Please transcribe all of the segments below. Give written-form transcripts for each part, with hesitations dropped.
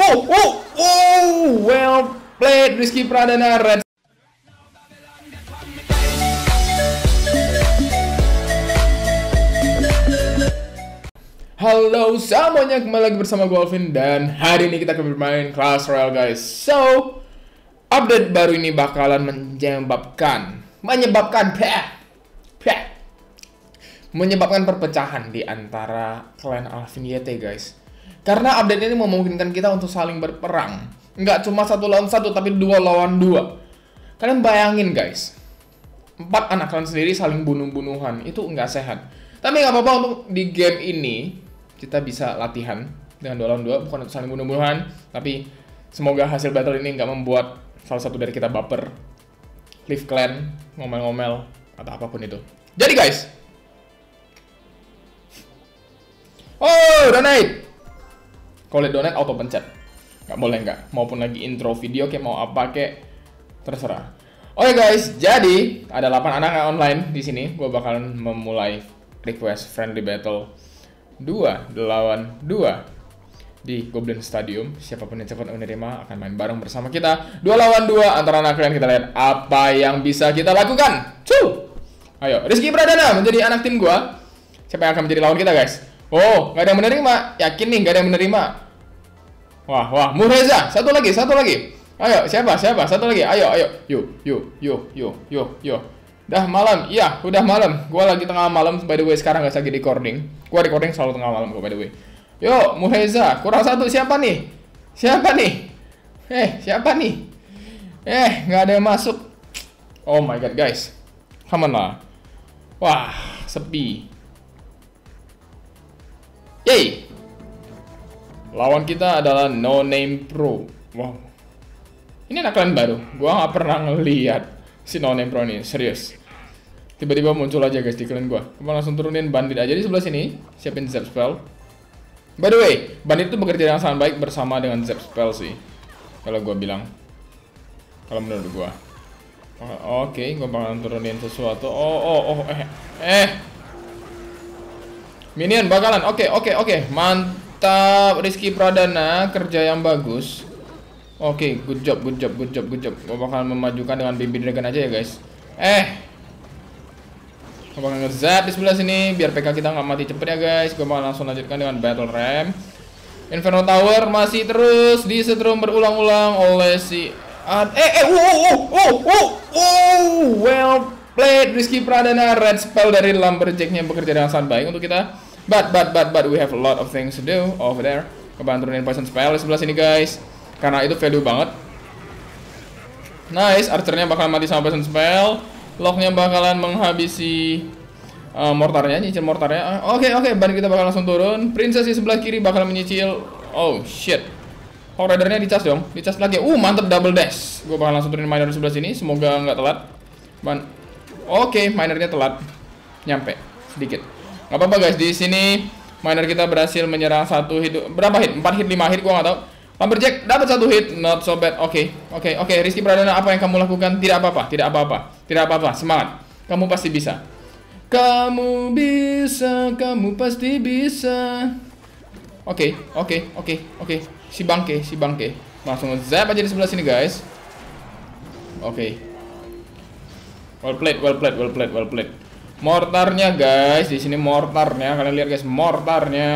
Well played Rizky Pradana Red. Halo semuanya, kembali lagi bersama gue Alvin, dan hari ini kita akan bermain Clash Royale guys. So, update baru ini bakalan menyebabkan perpecahan di antara klan Alvin YT guys. Karena update ini memungkinkan kita untuk saling berperang. Nggak cuma 1 lawan 1, tapi 2 lawan 2. Kalian bayangin guys, 4 anak kalian sendiri saling bunuh-bunuhan, itu nggak sehat. Tapi nggak apa-apa, untuk di game ini kita bisa latihan dengan 2 lawan 2, bukan untuk saling bunuh-bunuhan. Tapi semoga hasil battle ini nggak membuat salah satu dari kita baper, leave clan, ngomel-ngomel, atau apapun itu. Jadi guys, donate! Kalau lihat donate auto pencet, nggak boleh nggak. Maupun lagi intro video kayak mau apa kayak terserah. Oke guys, jadi ada 8 anak online di sini. Gue bakalan memulai request friendly battle 2 lawan 2 di Goblin Stadium. Siapapun yang cepat menerima akan main bareng bersama kita 2 lawan 2 antara anak kalian. Kita lihat apa yang bisa kita lakukan. Ayo, Rizky Pradana menjadi anak tim gua. Siapa yang akan menjadi lawan kita guys? Oh, nggak ada yang menerima. Yakin nih nggak ada yang menerima. Wah, Mureza. Satu lagi. Ayo, siapa? Satu lagi. Ayo. Yuk. Dah malam, iya, udah malam. Gua lagi tengah malam, by the way, sekarang nggak lagi recording. Gua recording selalu tengah malam, by the way. Yuk, Muheza, kurang 1, siapa nih? Siapa nih? Nggak ada yang masuk. Oh my god, guys. Come on lah. Wah, sepi. Yay! Lawan kita adalah No Name Pro. Wow. Ini anak kalian baru. Gua nggak pernah ngeliat si No Name Pro ini, serius. Tiba-tiba muncul aja guys di klan gua. Gua langsung turunin bandit aja di sebelah sini. Siapin Zap Spell. By the way, bandit itu bekerja dengan sangat baik bersama dengan Zap Spell sih, kalau gua bilang. Kalau menurut gua. Oke, gua bakalan turunin sesuatu. Minion bakalan. Oke. Mantap, Rizky Pradana, kerja yang bagus. Oke, good job. Gua bakalan memajukan dengan Baby Dragon aja ya guys. Gua bakalan nge-zap di sebelah sini biar PK kita nggak mati cepet ya guys. Gua bakalan langsung lanjutkan dengan Battle Ram. Inferno Tower masih terus disetrum berulang-ulang oleh si well played Rizky Pradana. Red Spell dari Lumberjack-nya bekerja dengan sangat baik untuk kita. But we have a lot of things to do over there. Gua bakalan turunin Poison Spell di sebelah sini guys, karena itu value banget. Nice, archernya bakalan mati sama Poison Spell. Locknya bakalan menghabisi mortarnya, nyicil mortarnya. Oke, ban kita bakal langsung turun. Princess di sebelah kiri bakalan menyicil. Oh shit, Hawk Ridernya dicas dong, dicas lagi. Mantep, double dash. Gue bakal langsung turunin miner di sebelah sini, semoga nggak telat. Oke, minernya telat, nyampe sedikit. Nggak apa-apa guys, di sini miner kita berhasil menyerang 1 hit. Berapa hit? 4 hit, 5 hit, gua nggak tahu. Lumberjack dapat 1 hit, not so bad. Oke. Rizky Pradana, apa yang kamu lakukan? Tidak apa-apa. Semangat. Kamu pasti bisa. Kamu pasti bisa. Oke. Si bangke. Langsung zap aja di sebelah sini guys. Oke. Well played. Mortarnya guys, di sini mortarnya. Kalian lihat guys, mortarnya.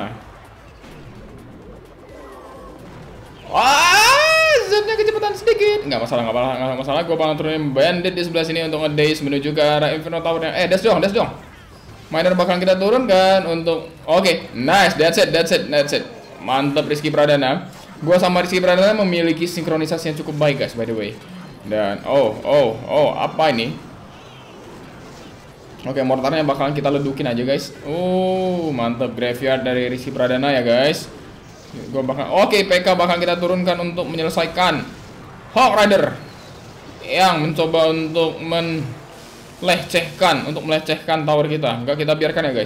Zapnya kecepatan sedikit. Nggak masalah. Gue bakal turunin bandit di sebelah sini untuk nge-daze menuju ke arah Inferno Tower-nya. Dash dong. Miner bakalan kita turunkan untuk. Oke, nice. That's it. Mantap Rizky Pradana. Gue sama Rizky Pradana memiliki sinkronisasi yang cukup baik guys, by the way. Dan apa ini? Oke, mortarnya bakalan kita ledukin aja guys. Mantap, graveyard dari Rizky Pradana ya guys. PK bakal kita turunkan untuk menyelesaikan Hawk Rider yang mencoba untuk melecehkan tower kita. Enggak kita biarkan ya guys.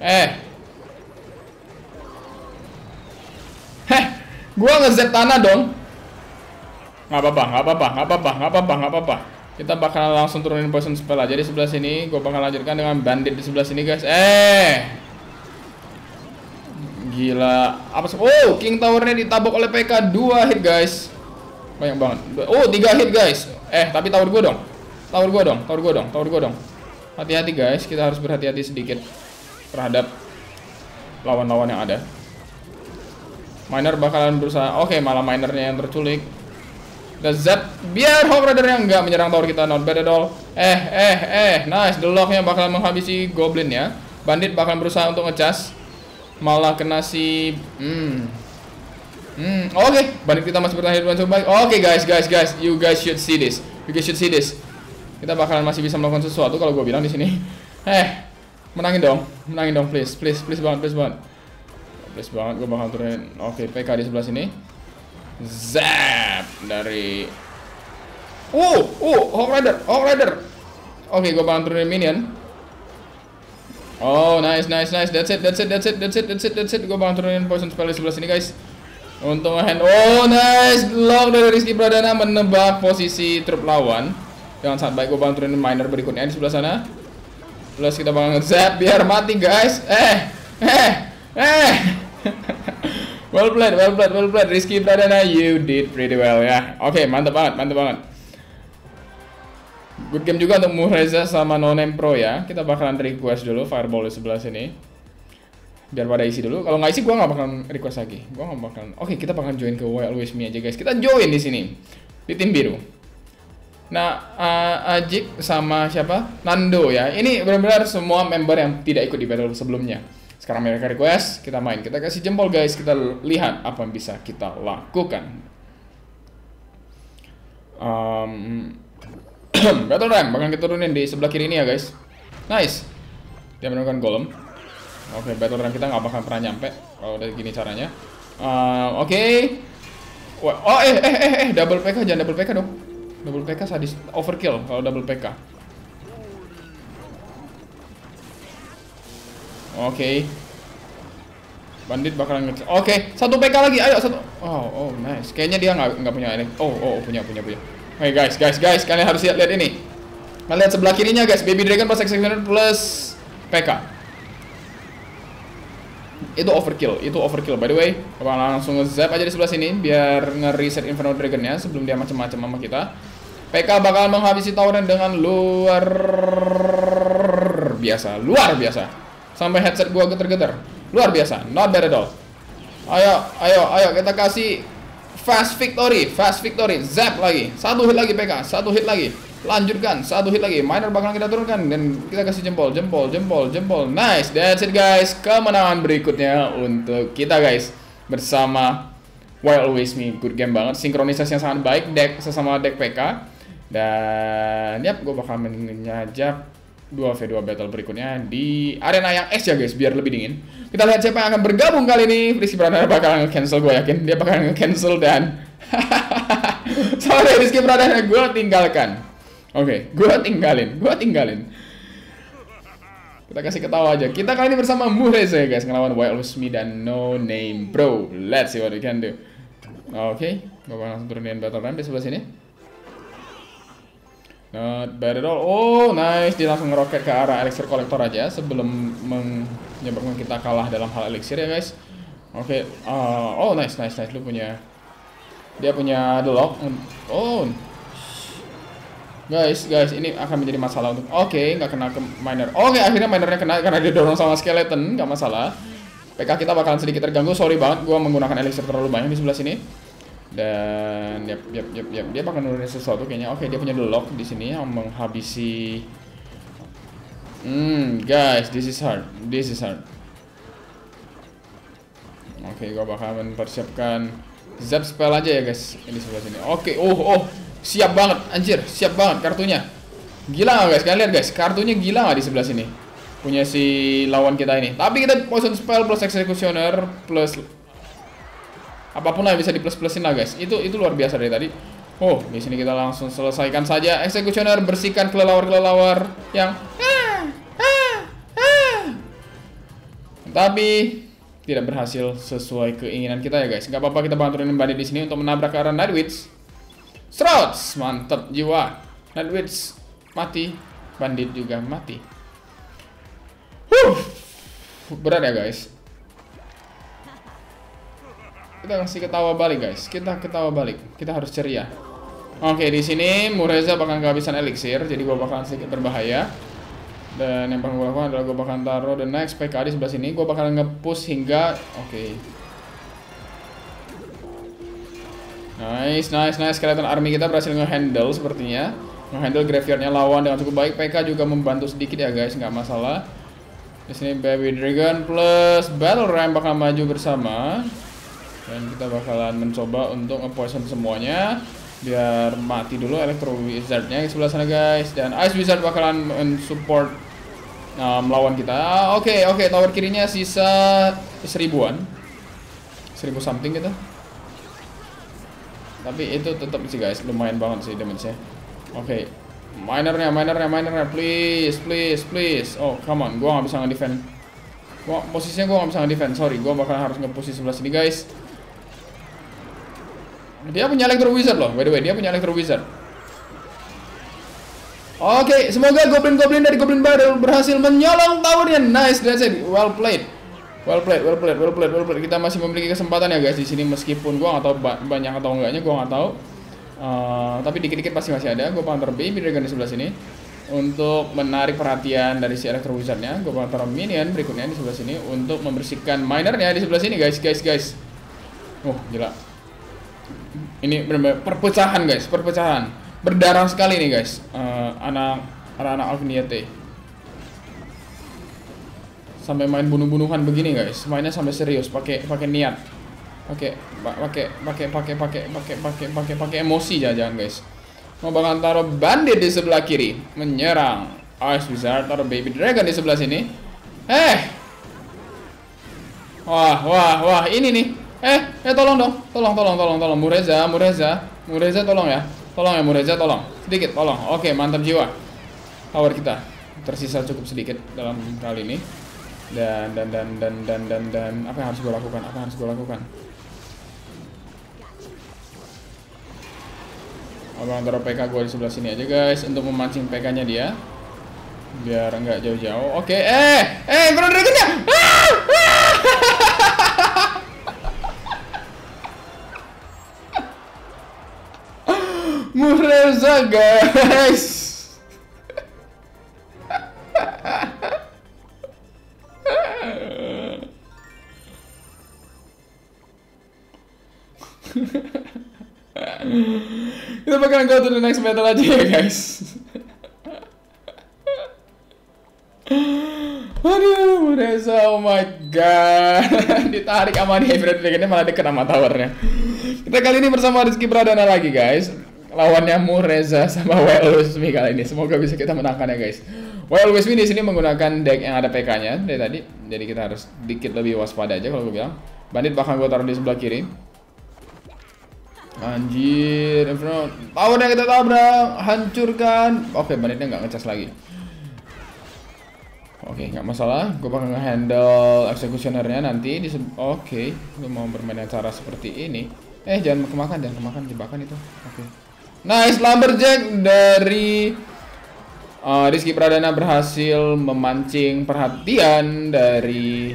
Gua nge-zap tanah dong. Nggak apa-apa. Kita bakal langsung turunin Poison Spell aja di sebelah sini. Gue bakal lanjutkan dengan bandit di sebelah sini guys. Gila. Apa sih? Oh, King Tower-nya ditabok oleh PK 2 hit, guys. Banyak banget. Oh, 3 hit, guys. Tapi tower gua dong. Tower gua dong. Hati-hati, guys. Kita harus berhati-hati sedikit terhadap lawan-lawan yang ada. Miner bakalan berusaha. Oke, malah minernya yang terculik. The Z, biar Hawk Rider yang nggak menyerang tower kita, not bad at all. Nice. The Lock-nya bakalan menghabisi Goblin ya. Bandit bakalan berusaha untuk ngecas. Malah kena si Oke, bandit kita masih bertahan dengan cukup baik. Oke, guys, you guys should see this. Kita bakalan masih bisa melakukan sesuatu kalau gue bilang di sini. Menangin dong, please banget. Please banget, gue bakal turunin. Oke, PK di sebelah sini. Zap dari Hawk Rider. Oke, gue bakal turunin minion. Oh, nice. That's it. Gue bakal turunin poison spell di sebelah sini, guys. Untuk hand. Oh, nice. Lock dari Rizky Pradana menebak posisi trup lawan. Dengan sangat baik. Gue bakal turunin miner berikutnya di sebelah sana. Plus kita bakal nge-zap biar mati, guys. Well played. Rizky Pradana, you did pretty well ya. Oke, mantap banget. Good game juga untuk Muhreza sama No Name Pro ya. Kita bakalan request dulu Fireball di sebelah sini. Biar pada isi dulu. Kalau nggak isi, gua nggak bakalan request lagi. Oke, kita bakalan join ke Wild With Me aja, guys. Kita join di sini di tim biru. Nah, Ajik sama siapa? Nando ya. Ini benar-benar semua member yang tidak ikut di battle sebelumnya. Sekarang mereka request, kita main. Kita kasih jempol, guys. Kita lihat apa yang bisa kita lakukan. Battle Ram bakal kita turunin di sebelah kiri ini ya, guys. Nice. Dia menemukan golem. Oke, Battle Ram kita nggak bakal pernah nyampe kalau udah gini caranya. Oke. Double PK, jangan double PK dong. Double PK sadis, overkill kalau double PK. Oke. Bandit bakalan nge. Oke, 1 PK lagi. Ayo, 1. Oh, nice. Kayaknya dia nggak punya ini. Punya. Oke, guys, kalian harus lihat ini. Kalian lihat sebelah kirinya, guys. Baby Dragon plus Executioner plus PK. Itu overkill. By the way, langsung nge-zap aja di sebelah sini biar nge-reset Inferno Dragon-nya sebelum dia macam-macam sama kita. PK bakal menghabisi tower dengan luar biasa. Sampai headset gua geter-geter. Luar biasa, not bad at all. Ayo kita kasih fast victory. Zap lagi. 1 hit lagi PK, 1 hit lagi. Lanjutkan, 1 hit lagi. Miner bakal kita turunkan dan kita kasih jempol. Nice, that's it, guys. Kemenangan berikutnya untuk kita, guys. Bersama Wild With Me. Good game banget. Sinkronisasi yang sangat baik sesama deck PK. Dan gue bakal menyajak 2v2 battle berikutnya di arena yang es ya, guys, biar lebih dingin. Kita lihat siapa yang akan bergabung kali ini. Rizky Pradana bakal nge-cancel, gue yakin dia bakal nge-cancel dan sorry Rizky Pradana, gue tinggalkan. Oke, gue tinggalin. Kita kasih ketawa aja. Kita kali ini bersama Muhreza ya, guys, ngelawan Wild With Me dan No Name Bro. Let's see what we can do. Oke, gue bakal langsung turunin battle ram di sebelah sini. Not bad at all. Oh, nice. Dia langsung ngeroket ke arah elixir collector aja sebelum menyebabkan kita kalah dalam hal elixir ya, guys. Oke. Oh, nice. Dia punya the lock. Oh. Guys, ini akan menjadi masalah untuk. Oke, nggak kena ke miner. Oke, akhirnya minernya kena karena dia dorong sama skeleton, nggak masalah. PK kita bakalan sedikit terganggu. Sorry banget, gua menggunakan elixir terlalu banyak di sebelah sini. Dan yap, dia bakal nurunin sesuatu kayaknya. Oke, dia punya the lock di sini yang menghabisi. Guys, this is hard. Oke, gua bakal mempersiapkan zap spell aja ya, guys. Ini sebelah sini. Oke, siap banget, anjir, siap banget kartunya. Gila nggak, guys? Kalian lihat, guys, kartunya gila nggak di sebelah sini? Punya si lawan kita ini. Tapi kita poison spell plus executioner plus apapun lah yang bisa di plus-plusin lah, guys. Itu luar biasa dari tadi. Oh, di sini kita langsung selesaikan saja executioner, bersihkan kelelawar yang tapi tidak berhasil sesuai keinginan kita ya, guys. Gak apa-apa, kita bantuin bandit di sini untuk menabrak ke arah Nightwitch. Strauss, mantap jiwa. Nightwitch mati, bandit juga mati. Berat ya, guys. Kita kasih ketawa balik guys. Kita ketawa balik. Kita harus ceria. Oke, di sini Mureza bakal kehabisan elixir, jadi gua bakalan sedikit berbahaya. Dan yang bakal gue lakukan adalah gue bakalan taruh the next PK di sebelah sini. Gue bakalan nge-push hingga Nice. Skeleton army kita berhasil nge-handle sepertinya. Nge-handle graveyardnya lawan dengan cukup baik. PK juga membantu sedikit ya guys, nggak masalah. Di sini Baby Dragon plus Battle Ram bakal maju bersama. Dan kita bakalan mencoba untuk nge-poison semuanya. Biar mati dulu Electro Wizard-nya di sebelah sana guys. Dan Ice Wizard bakalan men-support melawan kita. Oke, tower kirinya sisa 1000-an. 1000 something gitu. Tapi itu tetap sih guys, lumayan banget sih damage-nya. Oke. Minernya, please. Oh, come on, gua nggak bisa nge-defend. Posisinya gua nggak bisa nge-defend. Sorry, gua bakalan harus nge-push di sebelah sini guys. Dia punya Electro Wizard loh, by the way, dia punya Electro Wizard. Oke, semoga goblin-goblin dari Goblin Battle berhasil menyolong towernya. Nice, that's it. Well played. Kita masih memiliki kesempatan ya guys di sini, meskipun gua nggak tahu banyak atau enggaknya, gua nggak tahu. Tapi dikit-dikit pasti masih ada. Gua bakal taruh Baby Dragon di sebelah sini untuk menarik perhatian dari si Electro Wizard-nya. Gua bakal taruh minion berikutnya di sebelah sini untuk membersihkan minernya di sebelah sini guys. Gila. Ini benar-benar perpecahan guys, berdarah sekali nih guys. Anak-anak Alviniate sampai main bunuh-bunuhan begini guys, mainnya sampai serius, pakai niat, pakai emosi jangan guys. Mau bakal taruh bandit di sebelah kiri menyerang Ice Wizard, taruh Baby Dragon di sebelah sini. Wah ini nih. Tolong Mureza tolong ya Mureza, tolong sedikit, tolong. Oke, mantap jiwa. Power kita tersisa cukup sedikit dalam kali ini. Dan apa yang harus gue lakukan? Abang taruh PK gue di sebelah sini aja guys untuk memancing PK-nya dia biar nggak jauh-jauh. Oke, Inferno Dragon-nya. Mureza guys. Kita bakalan go to the next battle aja ya guys. Aduh, Mureza, oh my god. Ditarik sama dia, Inferno Dragon-nya malah deket sama towernya. Kita kali ini bersama Rizky Pradana lagi guys. Lawannya Mureza sama Wild Wismi kali ini. Semoga bisa kita menangkan ya guys. Wild Wismi di sini menggunakan deck yang ada PK-nya dari tadi. Jadi kita harus dikit lebih waspada aja kalau gue bilang. Bandit bakal gue taruh di sebelah kiri. Anjir, Inferno. Tower yang kita tabrak, hancurkan. Oke, banditnya nggak ngecas lagi. Oke, nggak masalah. Gue bakal nge-handle executioner-nya nanti. Oke, lu mau bermain dengan cara seperti ini. Jangan kemakan jebakan itu. Oke. Nice, Lumberjack dari Rizky Pradana berhasil memancing perhatian dari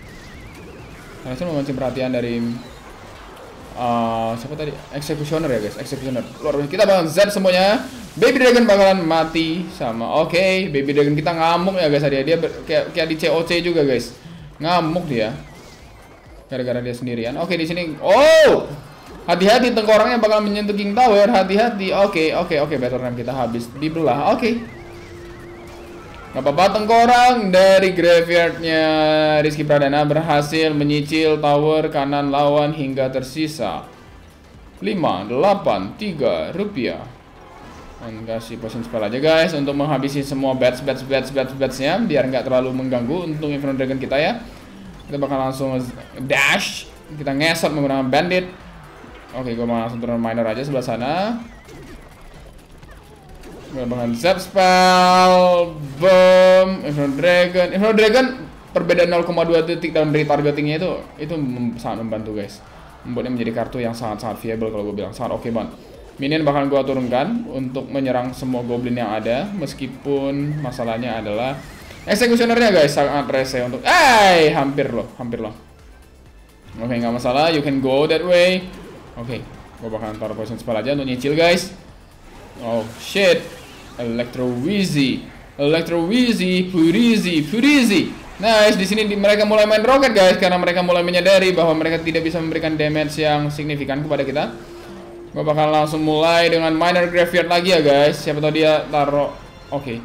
siapa tadi? Executioner ya guys, Executioner. Luar biasa. Kita bakalan Z semuanya. Baby Dragon bakalan mati sama. Oke, Baby Dragon kita ngamuk ya guys dia. Dia kayak di COC juga guys. Ngamuk dia. Gara-gara dia sendirian. Oke, di sini. Oh! Hati-hati, tengkorangnya bakal menyentuh King Tower. Hati-hati. Oke. Battle Ram kita habis dibelah. Oke. Gak apa-apa, tengkorang dari graveyardnya Rizky Pradana berhasil menyicil tower kanan lawan hingga tersisa 583 rupiah. Dan kasih potion spell aja guys untuk menghabisi semua bats-nya biar nggak terlalu mengganggu untuk Inferno Dragon kita ya. Kita bakal langsung dash. Kita ngesot menggunakan bandit. Oke, gue mau langsung turun miner aja sebelah sana. Gue bakal zap spell, boom, Inferno Dragon perbedaan 0,2 detik dalam retargetingnya itu sangat membantu guys. Membuatnya menjadi kartu yang sangat viable kalau gue bilang, sangat oke banget. Minion bakal gue turunkan untuk menyerang semua goblin yang ada, meskipun masalahnya adalah executioner-nya guys sangat rese untuk hampir loh. Oke, nggak masalah, you can go that way. Oke, gue bakalan taruh poison spell aja untuk nyicil guys. Oh shit, Electro Wheezy, Furizy. Nice, di sini mereka mulai main roket guys, karena mereka mulai menyadari bahwa mereka tidak bisa memberikan damage yang signifikan kepada kita. Gue bakal langsung mulai dengan Miner Graveyard lagi ya guys. Siapa tahu dia taruh. Oke.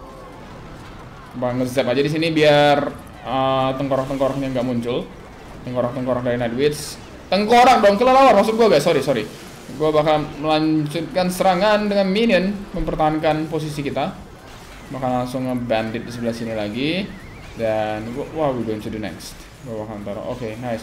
Bang nge-zap aja di sini biar tengkorak-tengkoraknya nggak muncul. Tengkorak-tengkorak dari Nightwitch. Tengkorak dong, kelelawar maksud gue guys. Sorry. Gue bakal melanjutkan serangan dengan minion, mempertahankan posisi kita. Bakal langsung nge-bandit di sebelah sini lagi. Dan wow, we're going to the next. Gue bakal taruh. Oke, nice.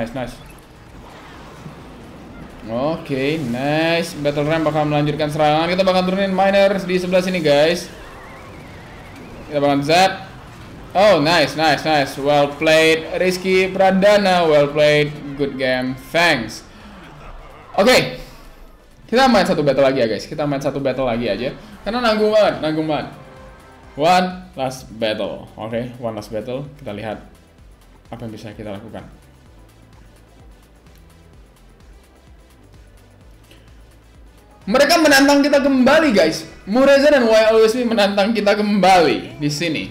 Oke, nice. Battle Ram bakal melanjutkan serangan. Kita bakal turunin miners di sebelah sini guys. Kita bakal zap. Oh, nice. Well played, Rizky Pradana. Well played, good game. Thanks. Oke. Kita main satu battle lagi ya guys. Kita main satu battle lagi aja. Karena nanggung banget. One last battle. Oke, one last battle. Kita lihat apa yang bisa kita lakukan. Mereka menantang kita kembali guys. Mureza dan Why Always Me menantang kita kembali di sini.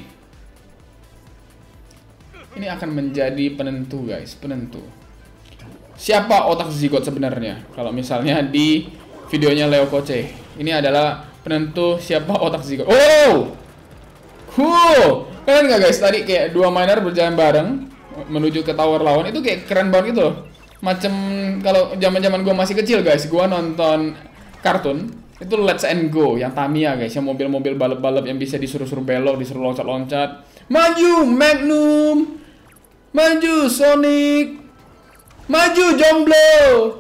Ini akan menjadi penentu guys, penentu. Siapa otak zigot sebenarnya? Kalau misalnya di videonya Leo Koce, ini adalah penentu siapa otak zigot. Oh! Cool! Keren nggak guys? Tadi kayak dua miner berjalan bareng menuju ke tower lawan. Itu kayak keren banget gitu loh. Macem kalau zaman-zaman gue masih kecil guys, gue nonton kartun itu Let's and Go yang Tamiya guys, yang mobil-mobil balap-balap yang bisa disuruh-suruh belok, disuruh loncat-loncat. Maju Magnum! Maju Sonic! Maju Jomblo!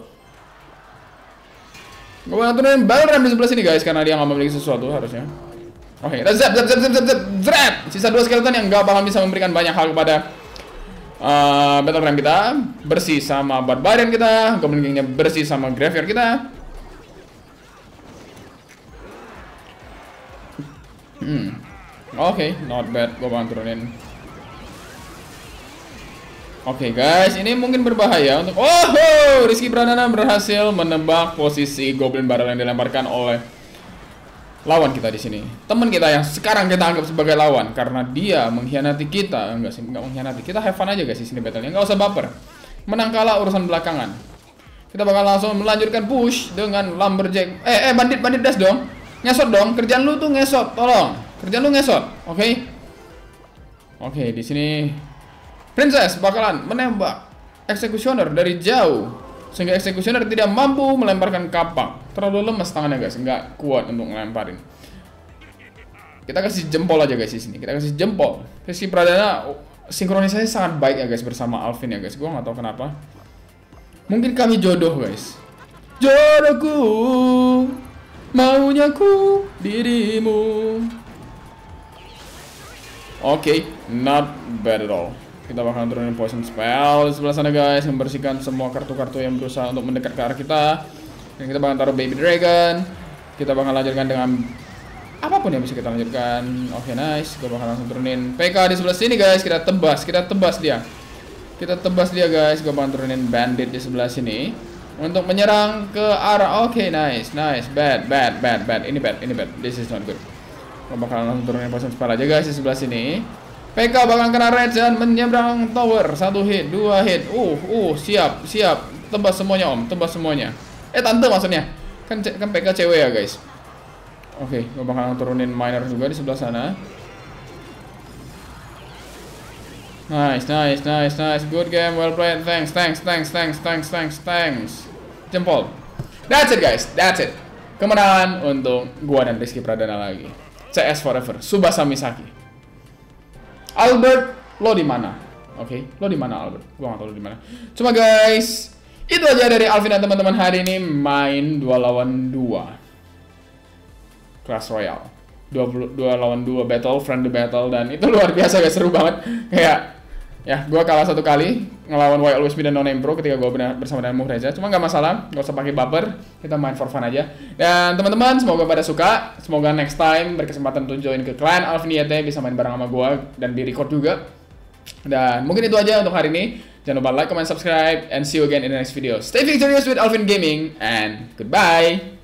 Gue ngaturin Balram di sebelah sini guys, karena dia nggak memiliki sesuatu harusnya. Oke, zap. Sisa 2 skeleton yang nggak bakal bisa memberikan banyak hal kepada Battle Ram kita. Bersih sama Barbarian kita, Goblin King-nya bersih sama Graveyard kita. Oke, not bad. Gue bakal turunin. Oke guys, ini mungkin berbahaya untuk. Oh, Rizky Pradana berhasil menebak posisi Goblin Barrel yang dilemparkan oleh lawan kita di sini. Teman kita yang sekarang kita anggap sebagai lawan karena dia mengkhianati kita. Enggak mengkhianati. Kita have fun aja guys di sini battle-nya. Enggak usah baper. Menang kalah urusan belakangan. Kita bakal langsung melanjutkan push dengan Lumberjack. Bandit dash dong. Ngesot dong. Kerjaan lu tuh ngesot, tolong. Kerjaan lu ngesot. Oke, di sini Princess bakalan menembak Executioner dari jauh sehingga Executioner tidak mampu melemparkan kapak. Terlalu lemas tangannya guys, nggak kuat untuk ngelemparin. Kita kasih jempol aja guys di sini. Kita kasih jempol. Rizky Pradana sinkronisasi sangat baik ya guys bersama Alvin ya guys. Gua nggak tahu kenapa. Mungkin kami jodoh guys. Jodohku, maunya ku dirimu. Oke, not bad at all. Kita bakalan turunin poison spell di sebelah sana guys, membersihkan semua kartu-kartu yang berusaha untuk mendekat ke arah kita. Dan kita bakalan taruh Baby Dragon. Kita bakalan lanjutkan dengan apapun yang bisa kita lanjutkan. Oke, nice. Gue bakalan langsung turunin PK di sebelah sini guys. Kita tebas dia. Guys. Gue bakalan turunin Bandit di sebelah sini untuk menyerang ke arah. Oke, nice. Bad. Ini bad. This is not good. Gue bakalan langsung turunin poison spell aja guys di sebelah sini. PK bakal kena red dan menyeberang tower. 1 hit, 2 hit. Siap. Tebas semuanya om, tante maksudnya. Kan PK cewek ya guys. Oke, gue bakal turunin miner juga di sebelah sana. Nice. Good game, well played. Thanks. Jempol. That's it guys, kemenangan untuk gua dan Rizky Pradana lagi. CS forever, Tsubasa Misaki. Albert, lo di mana? Oke, lo di mana Albert? Gua nggak tahu lo di mana. Cuma guys, itu aja dari Alvin dan teman-teman hari ini main 2 lawan 2 Clash Royale. 2 lawan 2 battle, friendly battle, dan itu luar biasa guys, seru banget. Kayak ya, gua kalah 1 kali ngelawan Why Always Me dan No Name Pro ketika gua bersama dengan Muhreza. Cuma nggak masalah, nggak usah pakai baper. Kita main for fun aja. Dan teman-teman, semoga pada suka. Semoga next time berkesempatan untuk join ke clan Alvin YT, bisa main bareng sama gua dan di record juga. Dan mungkin itu aja untuk hari ini. Jangan lupa like, comment, subscribe, and see you again in the next video. Stay victorious with Alvin Gaming, and goodbye!